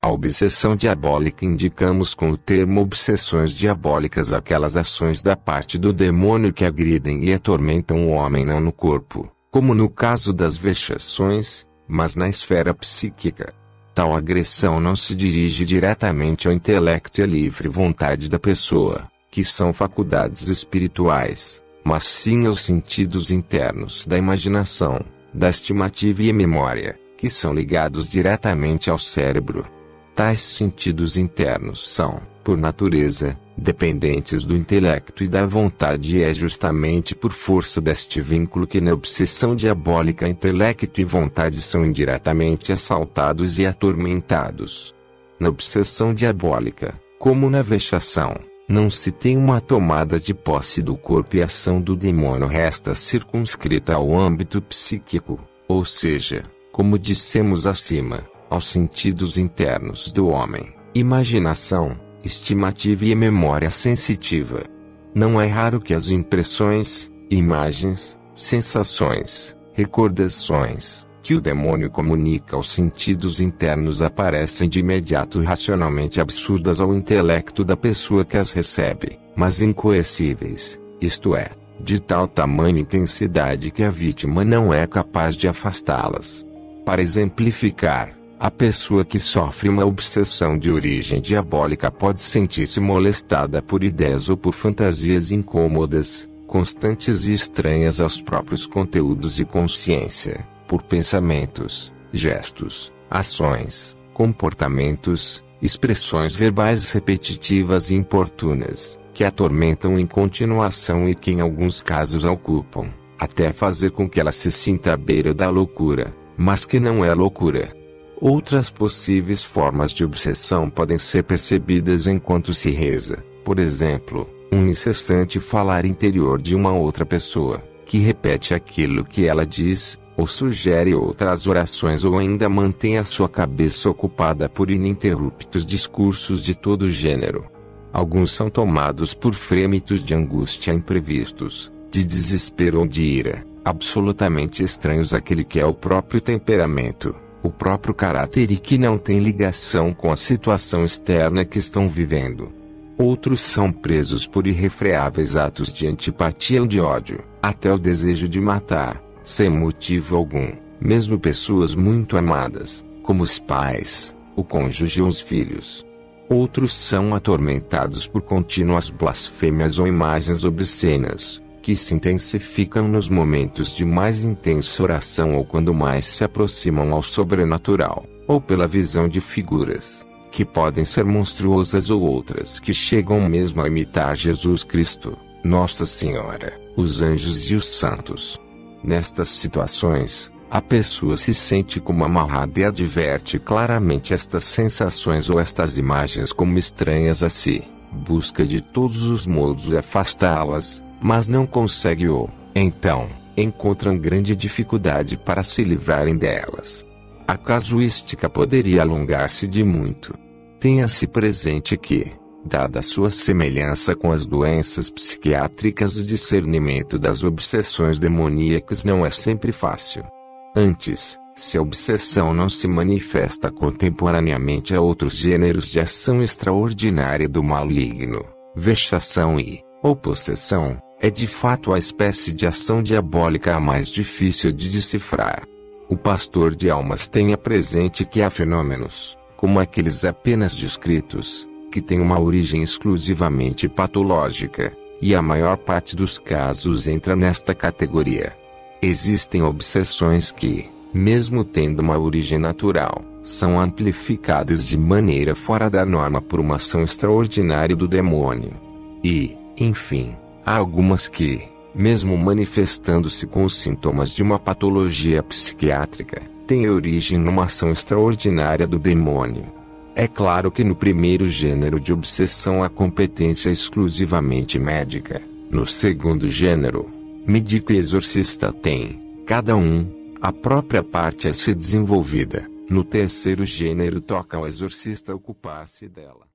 A obsessão diabólica indicamos com o termo obsessões diabólicas aquelas ações da parte do demônio que agridem e atormentam o homem não no corpo, como no caso das vexações, mas na esfera psíquica. Tal agressão não se dirige diretamente ao intelecto e à livre vontade da pessoa, que são faculdades espirituais, mas sim aos sentidos internos da imaginação, da estimativa e memória, que são ligados diretamente ao cérebro. Tais sentidos internos são, por natureza, dependentes do intelecto e da vontade, e é justamente por força deste vínculo que na obsessão diabólica intelecto e vontade são indiretamente assaltados e atormentados. Na obsessão diabólica, como na vexação, não se tem uma tomada de posse do corpo e a ação do demônio resta circunscrita ao âmbito psíquico, ou seja, como dissemos acima, aos sentidos internos do homem, imaginação, estimativa e memória sensitiva. Não é raro que as impressões, imagens, sensações, recordações, que o demônio comunica aos sentidos internos aparecem de imediato racionalmente absurdas ao intelecto da pessoa que as recebe, mas incoercíveis, isto é, de tal tamanho e intensidade que a vítima não é capaz de afastá-las. Para exemplificar, a pessoa que sofre uma obsessão de origem diabólica pode sentir-se molestada por ideias ou por fantasias incômodas, constantes e estranhas aos próprios conteúdos de consciência, por pensamentos, gestos, ações, comportamentos, expressões verbais repetitivas e importunas, que atormentam em continuação e que em alguns casos a ocupam, até fazer com que ela se sinta à beira da loucura, mas que não é loucura. Outras possíveis formas de obsessão podem ser percebidas enquanto se reza, por exemplo, um incessante falar interior de uma outra pessoa, que repete aquilo que ela diz, ou sugere outras orações, ou ainda mantém a sua cabeça ocupada por ininterruptos discursos de todo gênero. Alguns são tomados por frêmitos de angústia imprevistos, de desespero ou de ira, absolutamente estranhos àquele que é o próprio temperamento, o próprio caráter e que não tem ligação com a situação externa que estão vivendo. Outros são presos por irrefreáveis atos de antipatia ou de ódio, até o desejo de matar, sem motivo algum, mesmo pessoas muito amadas, como os pais, o cônjuge ou os filhos. Outros são atormentados por contínuas blasfêmias ou imagens obscenas, que se intensificam nos momentos de mais intensa oração ou quando mais se aproximam ao sobrenatural, ou pela visão de figuras, que podem ser monstruosas ou outras que chegam mesmo a imitar Jesus Cristo, Nossa Senhora, os anjos e os santos. Nestas situações, a pessoa se sente como amarrada e adverte claramente estas sensações ou estas imagens como estranhas a si, busca de todos os modos afastá-las, mas não consegue ou, então, encontram grande dificuldade para se livrarem delas. A casuística poderia alongar-se de muito. Tenha-se presente que, dada a sua semelhança com as doenças psiquiátricas, o discernimento das obsessões demoníacas não é sempre fácil. Antes, se a obsessão não se manifesta contemporaneamente a outros gêneros de ação extraordinária do maligno, vexação ou possessão, é de fato a espécie de ação diabólica a mais difícil de decifrar. O pastor de almas tenha presente que há fenômenos, como aqueles apenas descritos, que têm uma origem exclusivamente patológica, e a maior parte dos casos entra nesta categoria. Existem obsessões que, mesmo tendo uma origem natural, são amplificadas de maneira fora da norma por uma ação extraordinária do demônio. E, enfim, há algumas que, mesmo manifestando-se com os sintomas de uma patologia psiquiátrica, têm origem numa ação extraordinária do demônio. É claro que no primeiro gênero de obsessão a competência é exclusivamente médica. No segundo gênero, médico e exorcista têm, cada um, a própria parte a ser desenvolvida. No terceiro gênero toca ao exorcista ocupar-se dela.